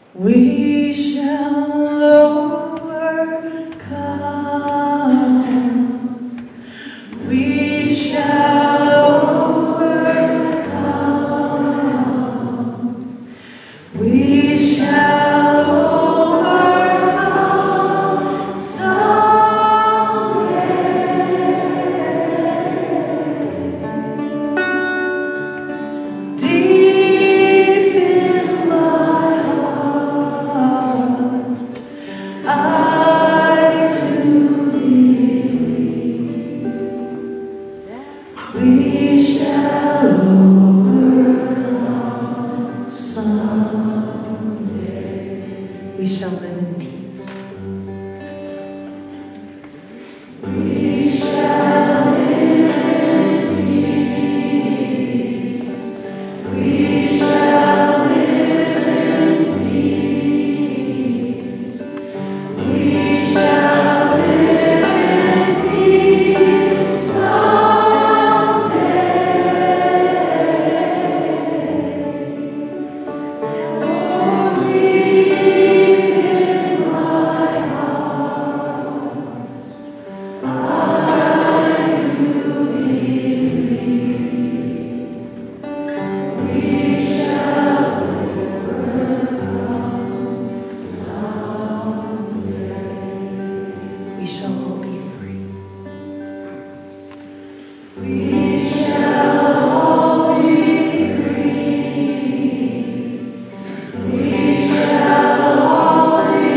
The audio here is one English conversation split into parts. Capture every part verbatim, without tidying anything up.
We shall overcome. We shall overcome. We shall overcome someday. Deep in my heart, I do believe we shall overcome someday. We shall live in peace. We shall live in peace. We shall live in peace. We shall live in peace someday. Oh, deep in my heart, I do believe we shall overcome someday. We shall all be free. We shall all be free. We shall all be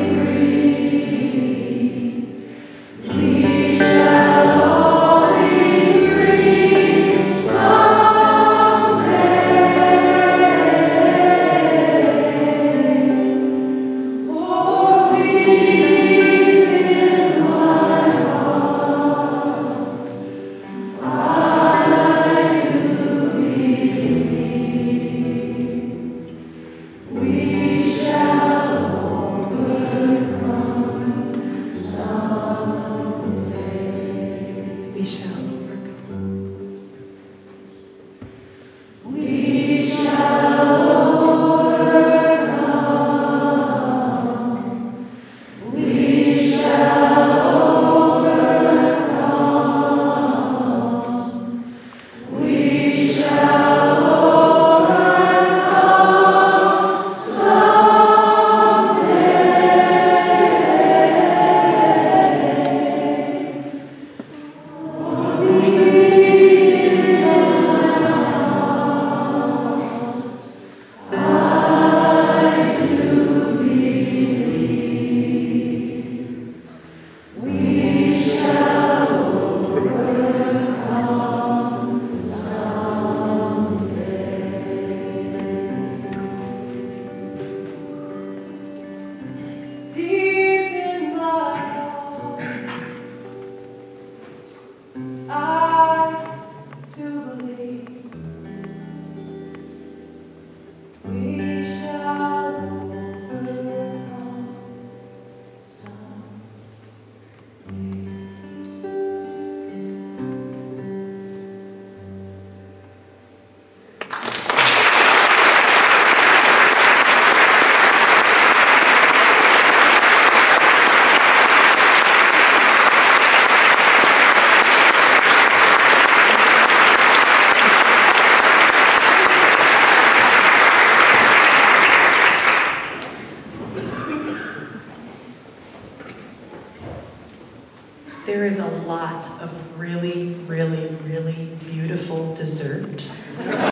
free. We shall all be free someday. Oh, deep in my heart, I do believe we shall overcome someday. We shall overcome. We shall overcome. We shall overcome. We shall overcome someday. Oh, deep in my heart, I do believe we shall overcome someday. Deep in my heart, I do believe we shall overcome There is a lot of really, really, really beautiful dessert